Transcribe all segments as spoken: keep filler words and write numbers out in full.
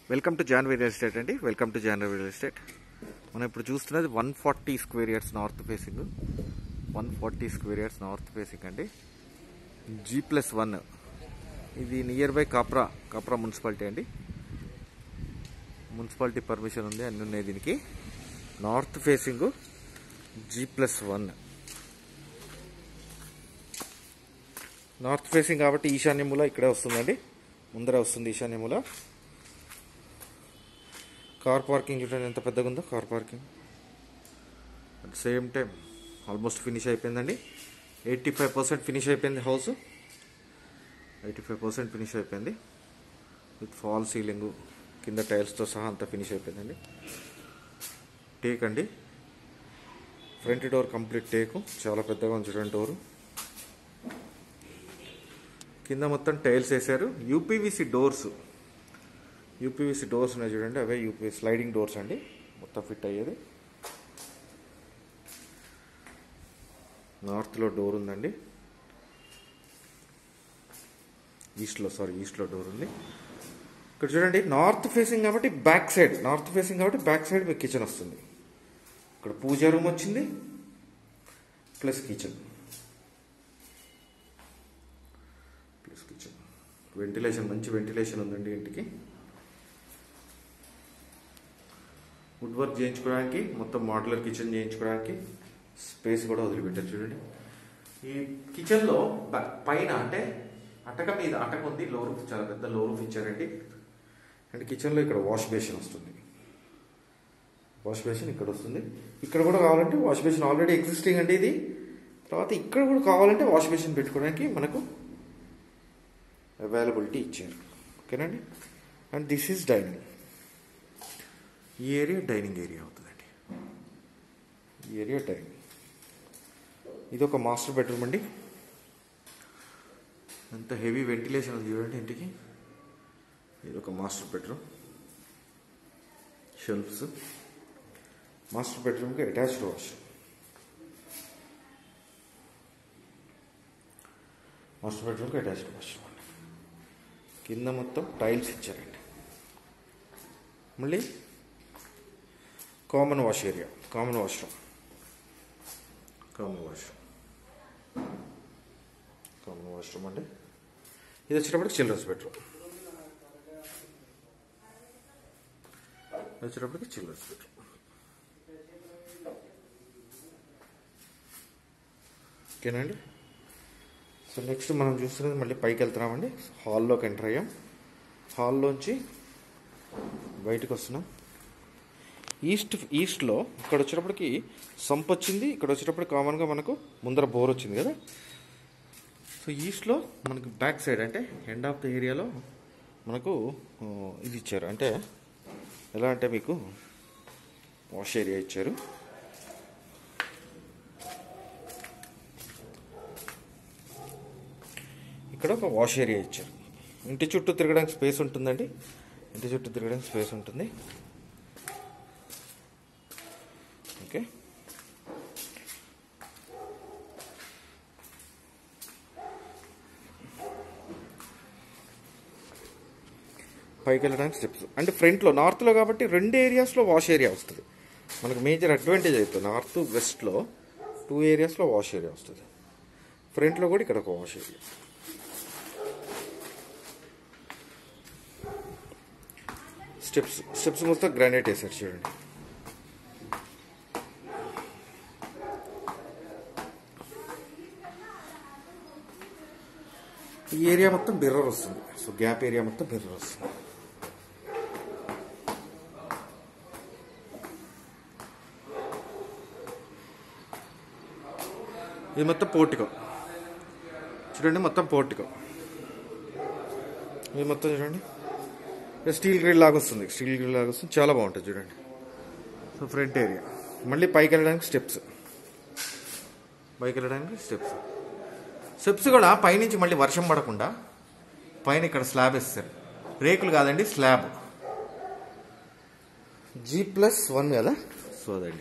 Welcome to Janvi real estate అండి. Welcome to Janvi real estate. మనం ఇప్పుడు చూస్తున్నది one forty square yards north facing one forty square yards north facing అండి. G plus one. ఇది near by Kapra Kapra municipality అండి. Municipality permission ఉంది, అన్నీ ఉన్నాయి దీనికి. North facing G plus one. North facing కాబట్టి ఈశాన్యముల ఇక్కడే వస్తుందండి, ముందర వస్తుంది ఈశాన్యముల. కార్ పార్కింగ్ చూడండి ఎంత పెద్దగా ఉందో car parking. At same time almost finish అయిపోయిందండి. ఎయిటీ ఫైవ్ పర్సెంట్ ఫినిష్ అయిపోయింది house. Eighty five percent finish అయిపోయింది విత్ ఫాల్ సీలింగ్, కింద టైల్స్తో సహా అంతా ఫినిష్ అయిపోయిందండి. టేక్ అండి, ఫ్రంట్ డోర్ కంప్లీట్ టేకు, చాలా పెద్దగా ఉంది చూడండి డోరు. కింద మొత్తం టైల్స్ వేసారు. యూపీవీసీ డోర్స్ యూపీవీసీ డోర్స్ ఉన్నాయి చూడండి, అవే యూపీ స్లైడింగ్ డోర్స్ అండి, మొత్తం ఫిట్ అయ్యేది. నార్త్లో డోర్ ఉందండి, ఈస్ట్లో సారీ ఈస్ట్లో డోర్ ఉంది. ఇక్కడ చూడండి నార్త్ ఫేసింగ్ కాబట్టి బ్యాక్ సైడ్ నార్త్ ఫేసింగ్ కాబట్టి బ్యాక్ సైడ్ మీకు కిచెన్ వస్తుంది. ఇక్కడ పూజా రూమ్ వచ్చింది plus kitchen plus kitchen ventilation, మంచి వెంటిలేషన్ ఉందండి ఇంటికి. వుడ్ వర్క్ చేయించుకోవడానికి, మొత్తం మోడ్యులర్ కిచెన్ చేయించుకోవడానికి స్పేస్ కూడా వదిలిపెట్టారు చూడండి. ఈ కిచెన్లో పైన అంటే అటక మీద అటక ఉంది, లో రూఫ్, చాలా పెద్ద లో రూఫ్ ఇచ్చారండి. అండ్ కిచెన్లో ఇక్కడ వాష్ బేసిన్ వస్తుంది. వాష్ బేసిన్ ఇక్కడ వస్తుంది. ఇక్కడ కూడా కావాలంటే వాష్ బేసిన్ ఆల్రెడీ ఎగ్జిస్టింగ్ అండి ఇది. తర్వాత ఇక్కడ కూడా కావాలంటే వాష్ బేసిన్ పెట్టుకోవడానికి మనకు అవైలబిలిటీ ఇచ్చారు. ఓకేనండి. And this is dining. ఈ ఏరియా డైనింగ్ ఏరియా అవుతుందండి. ఈ ఏరియా డైనింగ్. ఇది ఒక మాస్టర్ బెడ్రూమ్ అండి. ఎంత హెవీ వెంటిలేషన్ ఉంది చూడండి ఇంటికి. ఇది ఒక మాస్టర్ బెడ్రూమ్, షెల్ఫ్స్. మాస్టర్ బెడ్రూమ్కి అటాచ్డ్ వాష్. మాస్టర్ బెడ్రూమ్కి అటాచ్డ్ వాష్. కింద మొత్తం టైల్స్ ఇచ్చారండి. మళ్ళీ common wash area, common washroom, common washroom common washroom అండి. ఇది వచ్చేటప్పటికి చిల్డ్రన్స్ బెడ్రూమ్. వచ్చేటప్పటికి చిల్డ్రన్స్ బెడ్రూమ్. ఓకేనండి. సో నెక్స్ట్ మనం చూస్తున్నది మళ్ళీ పైకి వెళ్తున్నామండి. హాల్లోకి ఎంటర్ అయ్యాం. హాల్లోంచి బయటకు వస్తున్నాం. ఈస్ట్ ఈస్ట్లో ఇక్కడ వచ్చేటప్పటికి సంప్ వచ్చింది. ఇక్కడ వచ్చేటప్పటికి కామన్గా మనకు ముందర బోర్ వచ్చింది కదా. సో ఈస్ట్లో మనకు బ్యాక్ సైడ్ అంటే ఎండ్ ఆఫ్ ద ఏరియాలో మనకు ఇది ఇచ్చారు. అంటే ఎలా అంటే మీకు వాష్ ఏరియా ఇచ్చారు. ఇక్కడ ఒక వాష్ ఏరియా ఇచ్చారు. ఇంటి చుట్టూ తిరగడానికి స్పేస్ ఉంటుందండి. ఇంటి చుట్టూ తిరగడానికి స్పేస్ ఉంటుంది. ఓకే. పైకి వెళ్ళడానికి స్టెప్స్. అంటే ఫ్రంట్లో నార్త్లో కాబట్టి రెండు ఏరియాస్లో వాష్ ఏరియా వస్తుంది. మనకు మేజర్ అడ్వాంటేజ్ అవుతుంది. నార్త్ వెస్ట్లో టూ ఏరియాస్లో వాష్ ఏరియా వస్తుంది. ఫ్రంట్లో కూడా ఇక్కడ ఒక వాష్ ఏరియా. స్టెప్స్ స్టెప్స్ మొత్తం గ్రానైట్ వేసారు చూడండి. ఈ ఏరియా మొత్తం మిర్రర్ వస్తుంది. సో గ్యాప్ ఏరియా మొత్తం మిర్రర్ వస్తుంది. ఇది మొత్తం పోర్టికో చూడండి, మొత్తం పోర్టికో. ఇది మొత్తం చూడండి స్టీల్ గ్రిల్ లాగా వస్తుంది. స్టీల్ గ్రిల్ లాగా వస్తుంది, చాలా బాగుంటుంది చూడండి. So front area. మళ్ళీ పైకి వెళ్ళడానికి స్టెప్స్. పైకి వెళ్ళడానికి స్టెప్స్ స్టెప్స్ కూడా పైనుంచి మళ్ళీ వర్షం పడకుండా పైన ఇక్కడ స్లాబ్ వేస్తారు. రేకులు కాదండి, స్లాబ్. జీ ప్లస్ వన్ కదా. సో అదండి.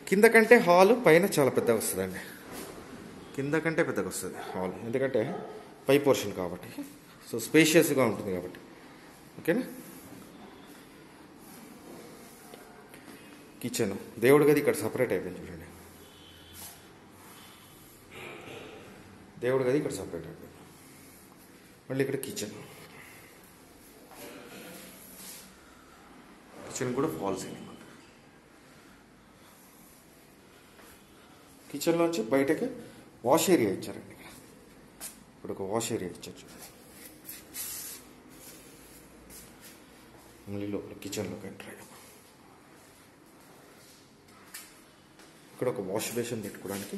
కింద కంటే హాల్ పైన చాలా పెద్దగా వస్తుందండి. కింద కంటే పెద్దగా వస్తుంది హాల్, ఎందుకంటే పై పోర్షన్ కాబట్టి. సో స్పేషియస్గా ఉంటుంది కాబట్టి. ఓకేనా. కిచెన్, దేవుడి గది ఇక్కడ సపరేట్ అయిపోయింది చూడండి. దేవుడి గది ఇక్కడ సపరేట్ అయిపోయింది. మళ్ళీ ఇక్కడ కిచెన్, కిచెన్ కూడా ఫాల్ సీలింగ్. కిచెన్లోంచి బయటకి వాష్ ఏరియా ఇచ్చారండి. ఇక్కడ ఇప్పుడు ఒక వాష్ ఏరియా ఇచ్చారు. మళ్ళీ లోపల కిచెన్లోకి ఎంటర్ అయ్యాం. ఇక్కడ ఒక వాష్ బేసిన్ పెట్టుకోవడానికి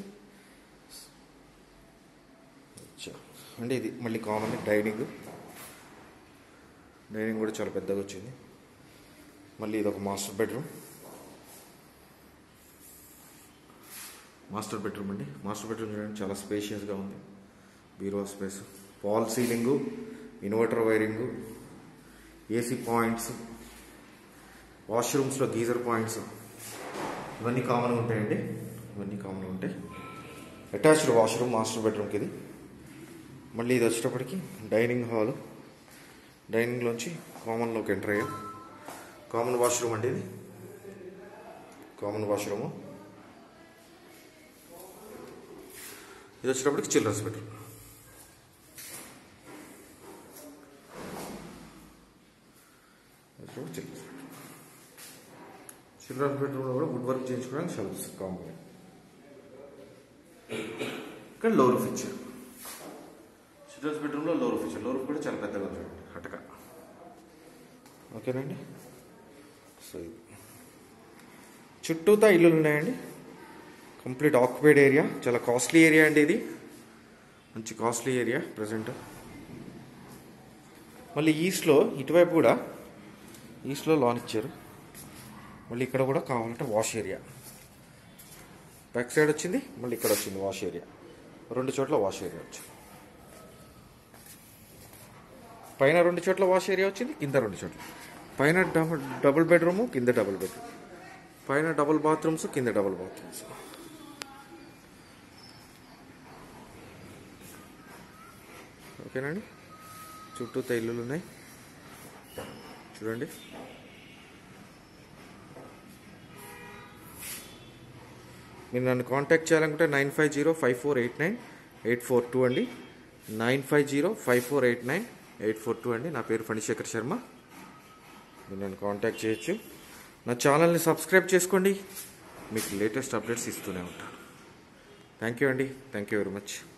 అంటే ఇది మళ్ళీ కామన్. డైనింగ్ డైనింగ్ కూడా చాలా పెద్దగా వచ్చింది. మళ్ళీ ఇది ఒక మాస్టర్ బెడ్రూమ్. మాస్టర్ బెడ్రూమ్ అండి. మాస్టర్ బెడ్రూమ్ చూడండి చాలా స్పేషియస్గా ఉంది. Bureau space, fall ceiling, inverter wiring, AC points, వాష్రూమ్స్లో గీజర్ పాయింట్స్, ఇవన్నీ కామన్గా ఉంటాయండి. ఇవన్నీ కామన్గా ఉంటాయి. అటాచ్డ్ వాష్రూమ్ మాస్టర్ బెడ్రూమ్కి ఇది. మళ్ళీ ఇది వచ్చేటప్పటికి డైనింగ్ హాలు. డైనింగ్లోంచి కామన్లోకి ఎంటర్ అయ్యాం. కామన్ వాష్రూమ్ అండి ఇది. Common washroom. ఇది వచ్చేటప్పటికి children's bedroom. Children's bedroom children's బెడ్రూమ్లో కూడా వుడ్ వర్క్ చేయించుకోవడానికి షెల్ఫ్స్ కామన్. ఇక్కడ లోర్ ఫీచర్. చిల్డ్రన్స్ బెడ్రూమ్లో లోర్ ఫీచర్. లోర్ కూడా చాలా పెద్దగా ఉంది అటక. ఓకేనండి. సో ఇది చుట్టూతా ఇల్లులు ఉన్నాయండి. Complete occupied area. చాలా కాస్ట్లీ ఏరియా అండి ఇది. మంచి కాస్ట్లీ ఏరియా ప్రజెంట్. మళ్ళీ ఈస్ట్లో ఇటువైపు కూడా ఈస్ట్లో లాన్ ఇచ్చారు. మళ్ళీ ఇక్కడ కూడా కావాలంటే వాష్ ఏరియా. బ్యాక్ సైడ్ వచ్చింది, మళ్ళీ ఇక్కడ వచ్చింది వాష్ ఏరియా. రెండు చోట్ల వాష్ ఏరియా వచ్చింది. పైన రెండు చోట్ల వాష్ ఏరియా వచ్చింది, కింద రెండు చోట్ల. పైన డబుల్ డబుల్ బెడ్రూము, కింద డబుల్ బెడ్రూమ్. పైన డబుల్ బాత్రూమ్స్, కింద డబుల్ బాత్రూమ్స్. ఓకేనండి. చుట్టూ ఇల్లులు ఉన్నాయి చూడండి. మీరు నన్ను కాంటాక్ట్ చేయాలనుకుంటే nine five zero five four eight nine eight four two అండి. Nine five zero five four eight nine eight four two అండి. నా పేరు ఫణిశేఖర్ శర్మ. మీరు నన్ను కాంటాక్ట్ చేయొచ్చు. నా ఛానల్ని సబ్స్క్రైబ్ చేసుకోండి. మీకు లేటెస్ట్ అప్డేట్స్ ఇస్తూనే ఉంటాను. థ్యాంక్ యూ అండి. Thank you very much.